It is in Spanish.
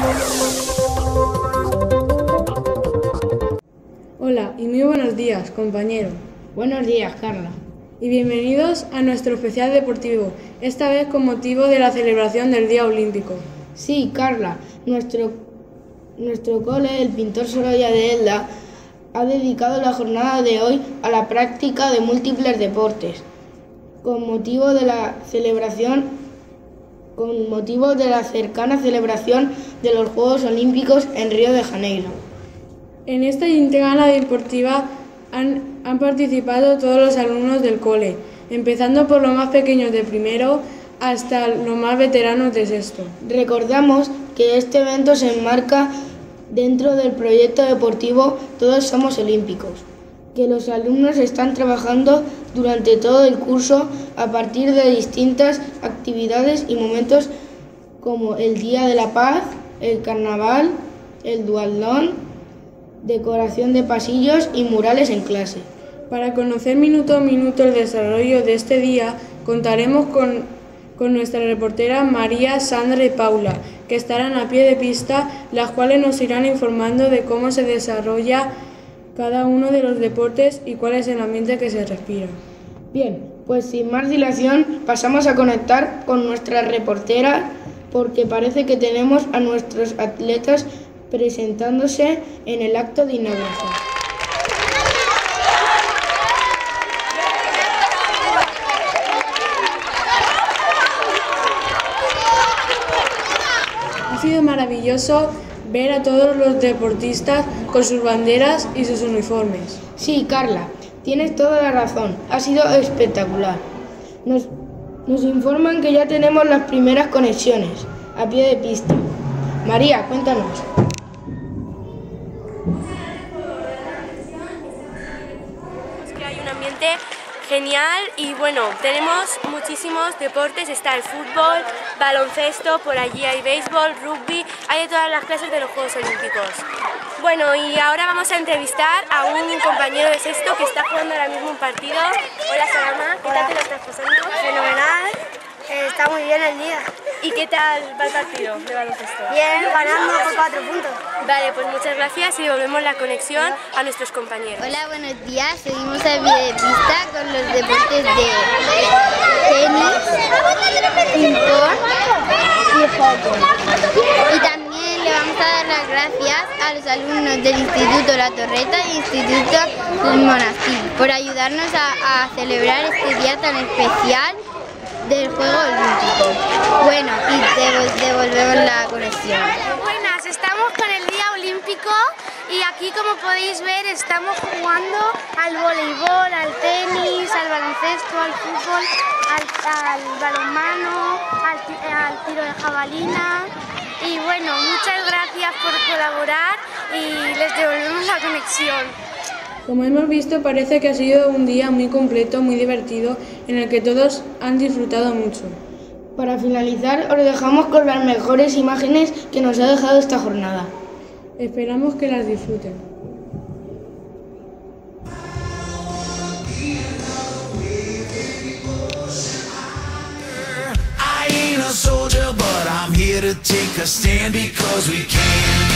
Hola y muy buenos días, compañero. Buenos días, Carla. Y bienvenidos a nuestro especial deportivo, esta vez con motivo de la celebración del Día Olímpico. Sí, Carla, nuestro cole, el Pintor Sorolla de Elda, ha dedicado la jornada de hoy a la práctica de múltiples deportes, con motivo de la cercana celebración de los Juegos Olímpicos en Río de Janeiro. En esta gala deportiva han participado todos los alumnos del cole, empezando por los más pequeños de primero hasta los más veteranos de sexto. Recordamos que este evento se enmarca dentro del proyecto deportivo Todos Somos Olímpicos, que los alumnos están trabajando durante todo el curso a partir de distintas actividades y momentos como el Día de la Paz, el Carnaval, el duatlón, decoración de pasillos y murales en clase. Para conocer minuto a minuto el desarrollo de este día, contaremos con nuestra reportera María, Sandra y Paula, que estarán a pie de pista, las cuales nos irán informando de cómo se desarrolla cada uno de los deportes y cuál es el ambiente que se respira. Bien, pues sin más dilación pasamos a conectar con nuestra reportera porque parece que tenemos a nuestros atletas presentándose en el acto de inauguración. Ha sido maravilloso ver a todos los deportistas con sus banderas y sus uniformes. Sí, Carla, tienes toda la razón. Ha sido espectacular. Nos informan que ya tenemos las primeras conexiones a pie de pista. María, cuéntanos. Que hay un ambiente genial y bueno, tenemos muchísimos deportes, está el fútbol, baloncesto, por allí hay béisbol, rugby, hay de todas las clases de los Juegos Olímpicos. Bueno, y ahora vamos a entrevistar a un compañero de sexto que está jugando ahora mismo un partido. Hola Salama, ¿qué tal te lo estás pasando? Fenomenal, está muy bien el día. ¿Y qué tal va el partido de baloncesto? Bien, ganando por 4 puntos. Vale, pues muchas gracias y devolvemos la conexión a nuestros compañeros. Hola, buenos días. Seguimos a pie de pista con los deportes de tenis, ping-pong y hockey. Y también le vamos a dar las gracias a los alumnos del Instituto La Torreta y Instituto El Monasterio por ayudarnos a celebrar este día tan especial del Juego Olímpico. Bueno, y devolvemos la conexión. Buenas, estamos con el Día Olímpico y aquí, como podéis ver, estamos jugando al voleibol, al tenis, al baloncesto, al fútbol, al balonmano, al tiro de jabalina. Y bueno, muchas gracias por colaborar y les devolvemos la conexión. Como hemos visto, parece que ha sido un día muy completo, muy divertido, en el que todos han disfrutado mucho. Para finalizar, os dejamos con las mejores imágenes que nos ha dejado esta jornada. Esperamos que las disfruten. I ain't a soldier, but I'm here to take a stand because we can.